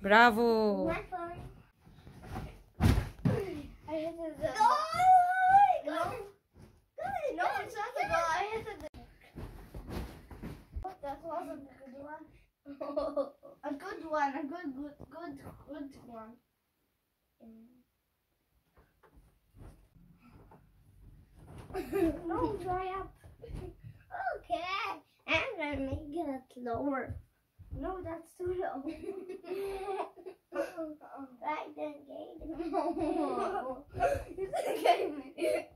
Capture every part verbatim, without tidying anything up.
برافو. My phone. I hit the. No! No! No, it's not the ball. I hit the. That wasn't a good one. A good one. A good, good, good, good one. No, dry up. Okay, I'm gonna make it lower. No, that's too low. Right then, Gabe. You gave me.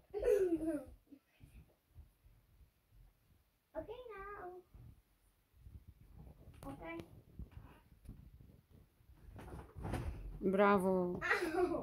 Okay, now. Okay. برافو. Ow.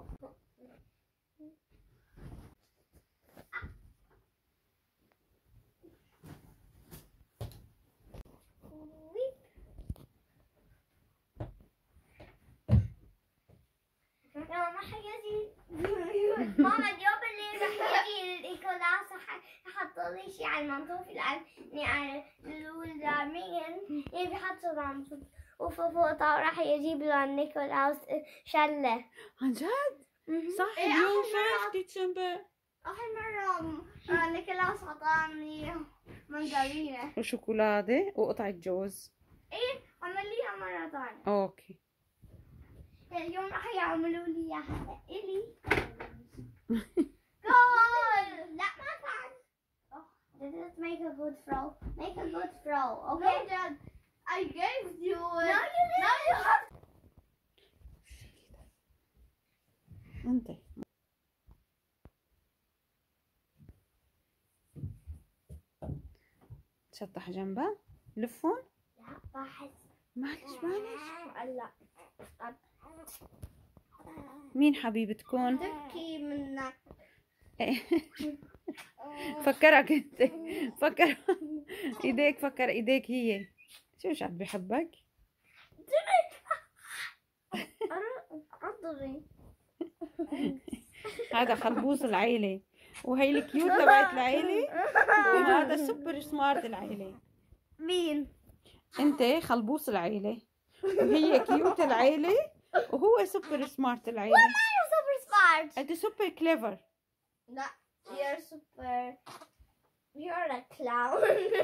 ماما حياتي ماما اليوم اللي رح يجي الإيكولاس حطوا لي شي على المنطوف لأني على الولدامين يعني بيحطوا المنطوف وفوق راح يجيب له نيكولاس شلة. عن جد؟ صح إيه، اليوم آخر مرة- فيرست ديسمبر. آخر مرة آه، نيكولاس عطاني مندرينة. وشوكولاتة وقطعة جوز. إيه عمليها مرة ثانية. اوكي. اليوم راح يعملوا لي اياها إلي. جول! لا ما فعل. Did it make a good throw? Make a good throw, No, okay? Dad. I gave you it. No, you didn't. Now you have. انت تشطح جنبها. لفون. لا بحس. معلش معلش. لا. مين حبيبتكم؟ تبكي منك. فكرك انت. فكر ايديك. فكر ايديك هي. شو مش عم بحبك؟ عضري. هذا خلبوص العيلة، وهي الكيوت تبعت العيلة، وهذا سوبر سمارت العيلة. مين؟ انت خلبوص العيلة، وهي كيوت العيلة، وهو سوبر سمارت العيلة. You're super smart. انت سوبر كليفر. لا you're super. You're a clown.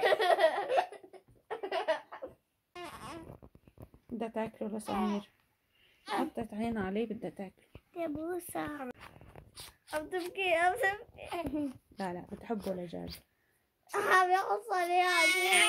بدها تاكله لسمير. حطت عين عليه بدها تاكله. يا بوسة. عم تبكي عم تبكي. لا لا بتحبه لجاج. عم يقص عليها.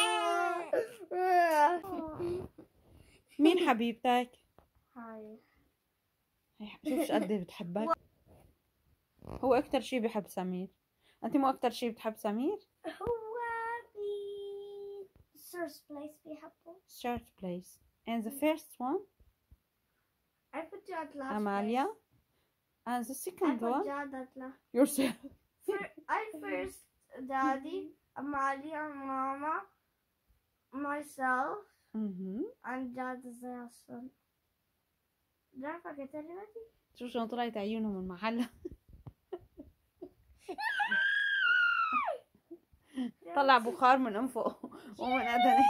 مين حبيبتك؟ هاي. هي شوف قد ايه بتحبك. هو اكتر شي بحب سمير. انت مو اكتر شي بتحب سمير؟ هو بي first place بيحبه. Third place. And the first one I put you at last. Amalia. And the I second put one you at last. yourself. Fir- I first, Daddy, Amalia, Mama, myself, Mhm. and Dad is the last one. Did I forget anybody? شوف شلون طلعت عيونهم من محلها. طلع بخار من انفه ومن اذنه.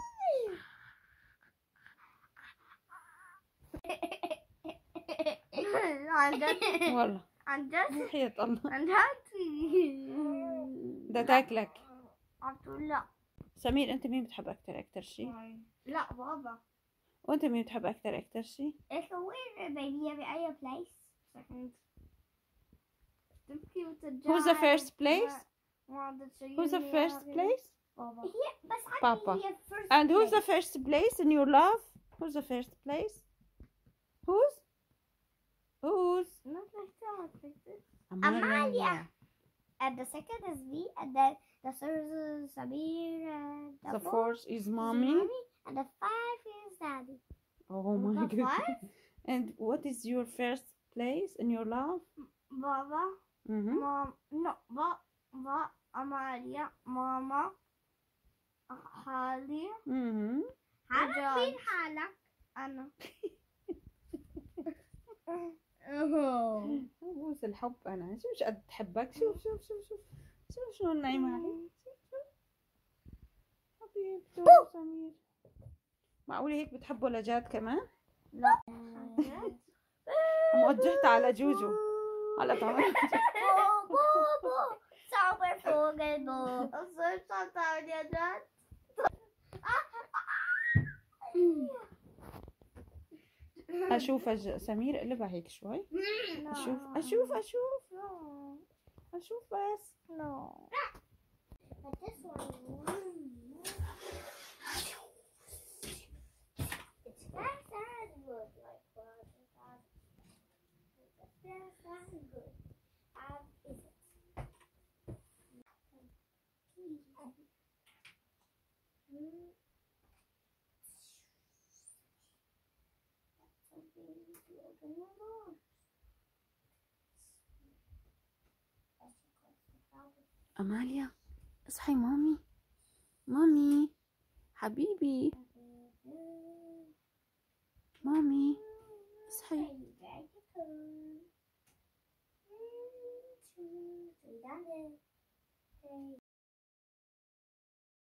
And Dad, والله and Dad, وحياة الله and Daddy. بدها تاكلك. قلت له لا. سمير انت مين بتحب اكتر اكتر شي؟ لا بابا. وانت مين بتحب اكتر اكتر شي؟ إيش وين بيبي بأي place؟ Second. تبكي وترجع. Who's the first place? وعدت شيء. Who's the first place? بابا. هي بس Papa. عندي هي first And who's the place. first place in your love? Who's the first place? Who's? Who's? Not like that, like this. Amalia. And the second is me, and then the third is Samir, and the, The fourth fourth is is mommy. and the five is Daddy. Oh my The god. five? And what is your first place in your love? Baba, Mm-hmm. mom, no, ba, ba, Amalia, Mama, Hali, Mm-hmm. حالك Dad. مين حالك؟ أنا. بوس الحب انا. شوف شو قد تحبك. شوف شوف شوف شوف شوف شلون نايمة عليه. شوف شوف حبيبته سمير. معقولة هيك بتحبه لجاد كمان؟ لا. موجهتها على جوجو. هلا تعمل بو بو بو صعب فوق البو. الصيف صار تعمل يا جد. اشوف أج... سمير قلبها هيك شوي. اشوف اشوف اشوف اشوف بس. No. But this one, it's fast and good, like what it does. It's fast and good. Um, is it? Mm. That's something to open the door. أماليا اصحي مامي. مامي حبيبي. مامي اصحي. Hey,